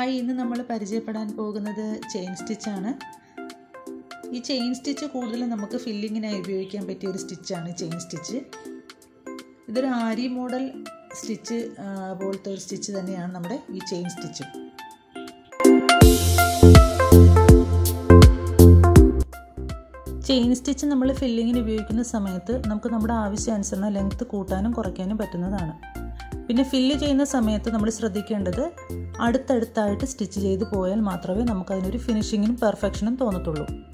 Hi, ഇന്ന് നമ്മൾ പരിചയപ്പെടാൻ പോകുന്നത് ചെയിൻ സ്റ്റിച്ചാണ്. ഈ ചെയിൻ സ്റ്റിച്ച് കൂടുതലും നമുക്ക് ഫില്ലിങ്ങിനായി ഉപയോഗിക്കാൻ പറ്റിയ ഒരു സ്റ്റിച്ചാണ് ചെയിൻ സ്റ്റിച്ച്. ഇതൊരു ആരി മോഡൽ സ്റ്റിച്ച് പോലത്തെ ഒരു സ്റ്റിച്ച് തന്നെയാണ് നമ്മുടെ ഈ ചെയിൻ സ്റ്റിച്ച്. ചെയിൻ സ്റ്റിച്ച് നമ്മൾ ഫില്ലിങ്ങിന് ഉപയോഗിക്കുന്ന സമയത്ത് നമുക്ക് നമ്മുടെ ആവശ്യാനുസരണം ലെങ്ത്ത് കൂട്ടാനും കുറയ്ക്കാനും പറ്റുന്നതാണ്. പിന്നെ ഫില്ല് ചെയ്യുന്ന സമയത്ത് നമ്മൾ ശ്രദ്ധിക്കേണ്ടത് അടുത്തടുത്തായിട്ട് സ്റ്റിച്ച് ചെയ്ത് പോയാൽ മാത്രമേ നമുക്കതിനൊരു ഫിനിഷിങ്ങിനും പെർഫെക്ഷനും തോന്നത്തുള്ളൂ.